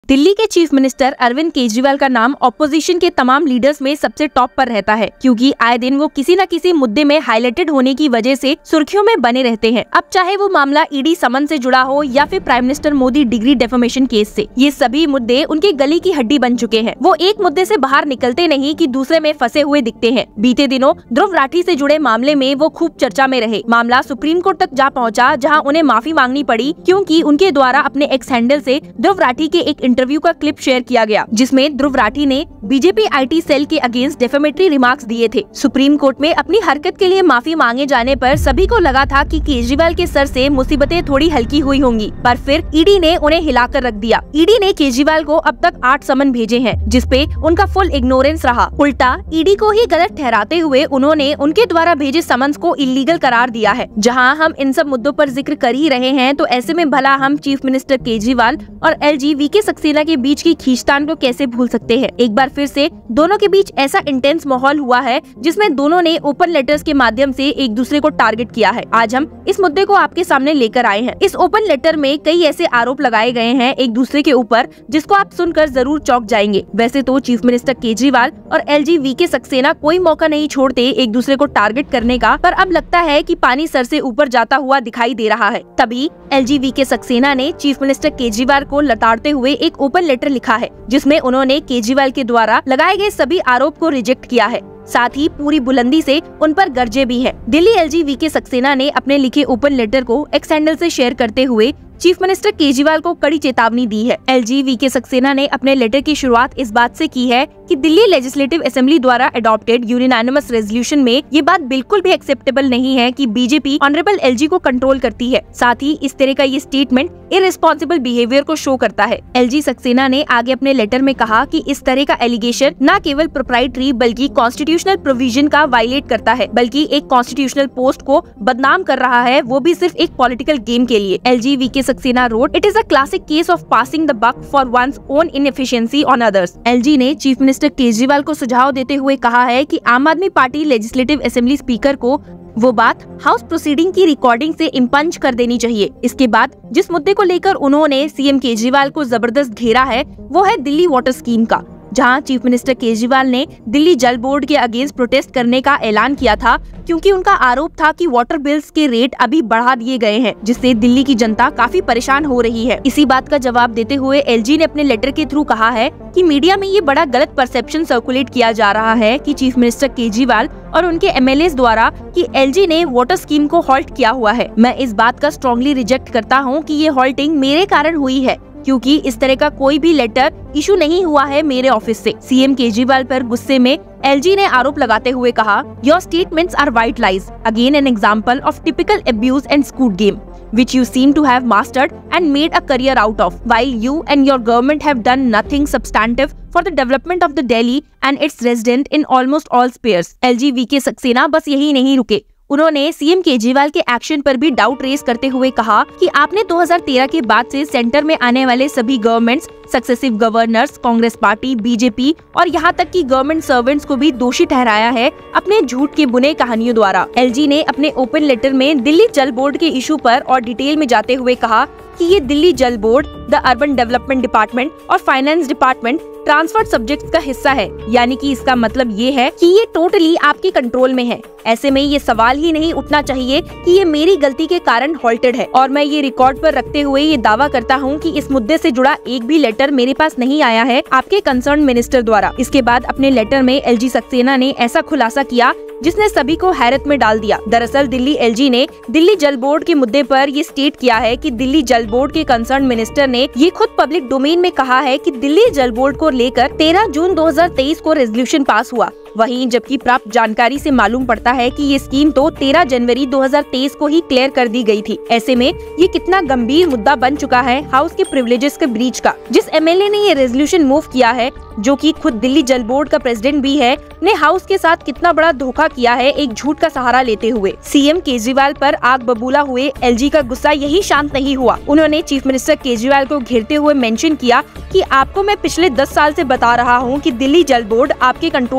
दिल्ली के chief minister Arvind Kejriwal का नाम ऑपोजिशन के तमाम लीडर्स में सबसे टॉप पर रहता है, क्योंकि आए दिन वो किसी न किसी मुद्दे में हाईलाइटेड होने की वजह से सुर्खियों में बने रहते हैं। अब चाहे वो मामला ईडी समन से जुड़ा हो या फिर prime minister Modi degree defamation case से, ये सभी मुद्दे उनके गले की हड्डी बन चुके हैं। वो एक मुद्दे से बाहर निकलते नहीं कि दूसरे में फंसे हुए दिखते हैं। बीते दिनों ध्रुव राठी से जुड़े मामले में वो खूब चर्चा में रहे। मामला सुप्रीम कोर्ट तक जा पहुँचा, जहाँ उन्हें माफी मांगनी पड़ी, क्योंकि उनके द्वारा अपने एक्स हैंडल से ध्रुव राठी के एक इंटरव्यू का क्लिप शेयर किया गया, जिसमें ध्रुव राठी ने बीजेपी आईटी सेल के अगेंस्ट डेफेमेटरी रिमार्क्स दिए थे। सुप्रीम कोर्ट में अपनी हरकत के लिए माफी मांगे जाने पर सभी को लगा था कि केजरीवाल के सर से मुसीबतें थोड़ी हल्की हुई होंगी, पर फिर ईडी ने उन्हें हिलाकर रख दिया। ईडी ने केजरीवाल को अब तक 8 समन भेजे हैं, जिसपे उनका फुल इग्नोरेंस रहा। उल्टा ईडी को ही गलत ठहराते हुए उन्होंने उनके द्वारा भेजे समन्स को इलीगल करार दिया है। जहां हम इन सब मुद्दों पर जिक्र कर ही रहे हैं, तो ऐसे में भला हम चीफ मिनिस्टर केजरीवाल और एलजी वीके सक्सेना के बीच की खींचतान को कैसे भूल सकते हैं। एक बार फिर से दोनों के बीच ऐसा इंटेंस माहौल हुआ है, जिसमें दोनों ने ओपन लेटर्स के माध्यम से एक दूसरे को टारगेट किया है। आज हम इस मुद्दे को आपके सामने लेकर आए हैं। इस ओपन लेटर में कई ऐसे आरोप लगाए गए हैं एक दूसरे के ऊपर, जिसको आप सुनकर जरूर चौंक जाएंगे। वैसे तो चीफ मिनिस्टर केजरीवाल और एलजी वीके सक्सेना कोई मौका नहीं छोड़ते एक दूसरे को टारगेट करने का, पर अब लगता है कि पानी सर से ऊपर जाता हुआ दिखाई दे रहा है। तभी एलजी वीके सक्सेना ने चीफ मिनिस्टर केजरीवाल को लताड़ते हुए एक ओपन लेटर लिखा है, जिसमें उन्होंने केजरीवाल के द्वारा लगाए गए सभी आरोप को रिजेक्ट किया है। साथ ही पूरी बुलंदी से उन पर गरजे भी है। दिल्ली एलजी वीके सक्सेना ने अपने लिखे ओपन लेटर को एक्स हैंडल से शेयर करते हुए चीफ मिनिस्टर केजरीवाल को कड़ी चेतावनी दी है। एलजी वीके सक्सेना ने अपने लेटर की शुरुआत इस बात से की है कि दिल्ली लेजिस्लेटिव असेंबली द्वारा अडॉप्टेड यूनानिमस रेजोल्यूशन में ये बात बिल्कुल भी एक्सेप्टेबल नहीं है कि बीजेपी ऑनरेबल एलजी को कंट्रोल करती है। साथ ही इस तरह का ये स्टेटमेंट इररिस्पॉन्सिबल बिहेवियर को शो करता है। एलजी सक्सेना ने आगे अपने लेटर में कहा कि इस तरह का एलिगेशन न केवल प्रोप्राइटरी बल्कि कॉन्स्टिट्यूशनल प्रोविजन का वायलेट करता है, बल्कि एक कॉन्स्टिट्यूशनल पोस्ट को बदनाम कर रहा है, वो भी सिर्फ एक पॉलिटिकल गेम के लिए। LG VK Saxena wrote, "It is a classic case of passing the buck for one's own inefficiency on others." LG ने चीफ मिनिस्टर केजरीवाल को सुझाव देते हुए कहा है कि आम आदमी पार्टी लेजिस्लेटिव असेंबली स्पीकर को वो बात हाउस प्रोसीडिंग की रिकॉर्डिंग से इम्पंच कर देनी चाहिए। इसके बाद जिस मुद्दे को लेकर उन्होंने सीएम केजरीवाल को जबरदस्त घेरा है, वो है दिल्ली वाटर स्कीम का, जहां चीफ मिनिस्टर केजरीवाल ने दिल्ली जल बोर्ड के अगेंस्ट प्रोटेस्ट करने का ऐलान किया था, क्योंकि उनका आरोप था कि वाटर बिल्स के रेट अभी बढ़ा दिए गए हैं, जिससे दिल्ली की जनता काफी परेशान हो रही है। इसी बात का जवाब देते हुए एलजी ने अपने लेटर के थ्रू कहा है कि मीडिया में ये बड़ा गलत परसेप्शन सर्कुलेट किया जा रहा है कि चीफ मिनिस्टर केजरीवाल और उनके एमएलएस द्वारा कि एलजी ने वाटर स्कीम को हॉल्ट किया हुआ है। मैं इस बात का स्ट्रांगली रिजेक्ट करता हूँ कि ये हॉल्टिंग मेरे कारण हुई है, क्योंकि इस तरह का कोई भी लेटर इशू नहीं हुआ है मेरे ऑफिस से। सीएम केजरीवाल पर गुस्से में एलजी ने आरोप लगाते हुए कहा, your statements are white lies, again an example of typical abuse and scoot game which you seem to have mastered and made a career out of, while you and your government have done nothing substantive for the development of the Delhi and its resident in almost all spheres। LG VK Saxena बस यही नहीं रुके, उन्होंने CM Kejriwal के action पर भी doubt raise करते हुए कहा कि आपने 2013 के बाद से सेंटर में आने वाले सभी governments, successive governors, Congress party, BJP और यहाँ तक कि गवर्नमेंट सर्वेंट्स को भी दोषी ठहराया है अपने झूठ के बुने कहानियों द्वारा। एलजी ने अपने ओपन लेटर में दिल्ली जल बोर्ड के इशू पर और डिटेल में जाते हुए कहा कि ये Delhi Jal board, the urban development department और फाइनेंस डिपार्टमेंट ट्रांसफर्ड सब्जेक्ट्स का हिस्सा है, यानी कि इसका मतलब ये है कि ये टोटली आपके कंट्रोल में है। ऐसे में ये सवाल ही नहीं उठना चाहिए कि ये मेरी गलती के कारण हॉल्टेड है, और मैं ये रिकॉर्ड पर रखते हुए ये दावा करता हूँ कि इस मुद्दे से जुड़ा एक भी लेटर मेरे पास नहीं आया है आपके कंसर्न मिनिस्टर द्वारा। इसके बाद अपने लेटर में एलजी सक्सेना ने ऐसा खुलासा किया जिसने सभी को हैरत में डाल दिया। दरअसल दिल्ली एलजी ने दिल्ली जल बोर्ड के मुद्दे पर ये स्टेट किया है कि दिल्ली जल बोर्ड के कंसर्न मिनिस्टर ने ये खुद पब्लिक डोमेन में कहा है कि दिल्ली जल बोर्ड को लेकर 13 जून 2023 को रेजोल्यूशन पास हुआ। वहीं जबकि प्राप्त जानकारी से मालूम पड़ता है कि ये स्कीम तो 13 जनवरी 2023 को ही क्लियर कर दी गई थी। ऐसे में ये कितना गंभीर मुद्दा बन चुका है हाउस के प्रिविलेजेस के ब्रीच का। जिस एमएलए ने ये रेजोल्यूशन मूव किया है, जो कि खुद दिल्ली जल बोर्ड का प्रेसिडेंट भी है, ने हाउस के साथ कितना बड़ा धोखा किया है एक झूठ का सहारा लेते हुए। सीएम केजरीवाल पर आग बबूला हुए एलजी का गुस्सा यही शांत नहीं हुआ। उन्होंने चीफ मिनिस्टर केजरीवाल को घेरते हुए मेंशन किया कि आपको मैं पिछले 10 साल से बता रहा हूँ कि दिल्ली जल बोर्ड आपके कंट्रोल में है,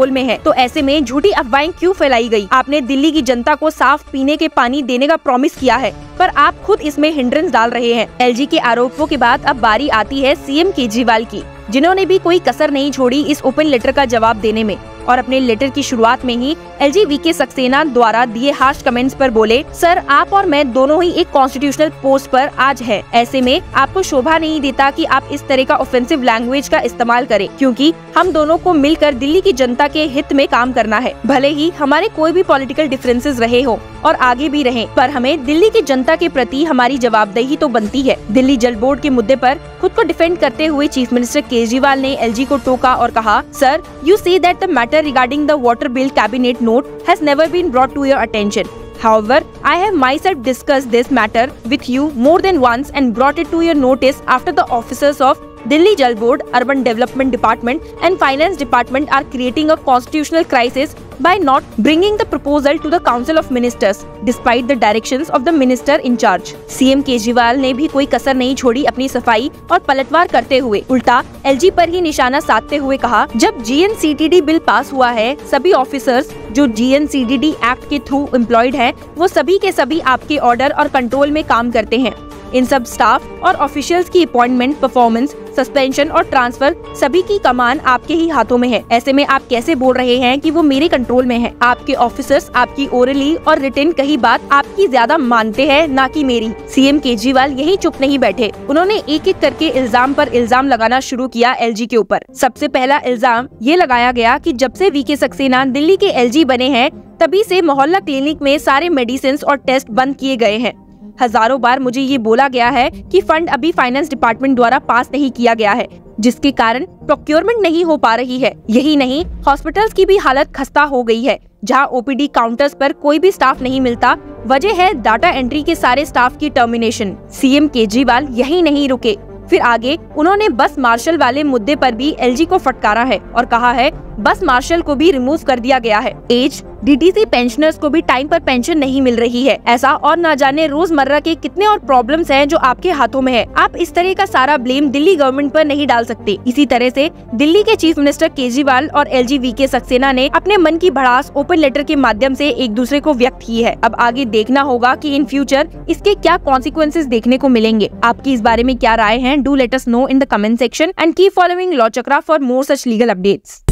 तो ऐसे में झूठी अफवाहें क्यों फैलाई गई? आपने दिल्ली की जनता को साफ पीने के पानी देने का प्रॉमिस किया है, पर आप खुद इसमें हिंड्रेंस डाल रहे हैं। एलजी के आरोपों के बाद अब बारी आती है सीएम केजरीवाल की, जिन्होंने भी कोई कसर नहीं छोड़ी इस ओपन लेटर का जवाब देने में। और अपने लेटर की शुरुआत में ही एलजी वीके सक्सेना द्वारा दिए हार्श कमेंट्स पर बोले, सर आप और मैं दोनों ही एक कॉन्स्टिट्यूशनल पोस्ट पर आज है। ऐसे में आपको शोभा नहीं देता कि आप इस तरह का ऑफेंसिव लैंग्वेज का इस्तेमाल करें, क्योंकि हम दोनों को मिलकर दिल्ली की जनता के हित में काम करना है। भले ही हमारे कोई भी पॉलिटिकल डिफरेंसेस रहे हो और आगे भी रहे, पर हमें दिल्ली की जनता के प्रति हमारी जवाबदेही तो बनती है। दिल्ली जल बोर्ड के मुद्दे पर खुद को डिफेंड करते हुए चीफ मिनिस्टर केजरीवाल ने एलजी को टोका और कहा, sir you say that the matter regarding the water bill cabinet note has never been brought to your attention. However, I have myself discussed this matter with you more than once and brought it to your notice after the officers of Delhi Jal Board, Urban Development Department and Finance Department are creating a constitutional crisis by not bringing the proposal to the Council of Ministers despite the directions of the minister in charge. CM Kejriwal ने भी कोई कसर नहीं छोड़ी अपनी सफाई और पलटवार करते हुए, उल्टा एलजी पर ही निशाना साधते हुए कहा, जब जीएनसीटीडी बिल पास हुआ है, सभी ऑफिसर्स जो जीएनसीटीडी एक्ट के थ्रू एम्प्लॉयड हैं, वो सभी के सभी आपके ऑर्डर और कंट्रोल में काम करते हैं। इन सब स्टाफ और ऑफिशियल्स की अपॉइंटमेंट, परफॉर्मेंस, सस्पेंशन और ट्रांसफर सभी की कमान आपके ही हाथों में है। ऐसे में आप कैसे बोल रहे हैं कि वो मेरे कंट्रोल में है? आपके ऑफिसर्स आपकी ओरली और रिटन कही बात आपकी ज्यादा मानते हैं, ना कि मेरी। सीएम केजरीवाल यही चुप नहीं बैठे, उन्होंने एक एक करके इल्जाम पर इल्जाम लगाना शुरू किया एलजी के ऊपर। सबसे पहला इल्जाम ये लगाया गया कि जब से वीके सक्सेना दिल्ली के एलजी बने हैं, तभी से मोहल्ला क्लिनिक में सारे मेडिसिन और टेस्ट बंद किए गए हैं। हजारों बार मुझे ये बोला गया है कि फंड अभी फाइनेंस डिपार्टमेंट द्वारा पास नहीं किया गया है, जिसके कारण प्रोक्योरमेंट नहीं हो पा रही है। यही नहीं, हॉस्पिटल्स की भी हालत खस्ता हो गई है, जहां ओपीडी काउंटर्स पर कोई भी स्टाफ नहीं मिलता। वजह है डाटा एंट्री के सारे स्टाफ की टर्मिनेशन। सीएम केजरीवाल यही नहीं रुके, फिर आगे उन्होंने बस मार्शल वाले मुद्दे पर भी एलजी को फटकारा है और कहा है बस मार्शल को भी रिमूव कर दिया गया है। एज डीटीसी पेंशनर्स को भी टाइम पर पेंशन नहीं मिल रही है। ऐसा और ना जाने रोजमर्रा के कितने और प्रॉब्लम्स हैं जो आपके हाथों में है। आप इस तरह का सारा ब्लेम दिल्ली गवर्नमेंट पर नहीं डाल सकते। इसी तरह से दिल्ली के चीफ मिनिस्टर केजरीवाल और एलजी वीके सक्सेना ने अपने मन की भड़ास ओपन लेटर के माध्यम से एक दूसरे को व्यक्त की है। अब आगे देखना होगा कि इन फ्यूचर इसके क्या कॉन्सिक्वेंसेस देखने को मिलेंगे। आपकी इस बारे में क्या राय है? Do let us know in the comment section and keep following Law Chakra for more such legal updates.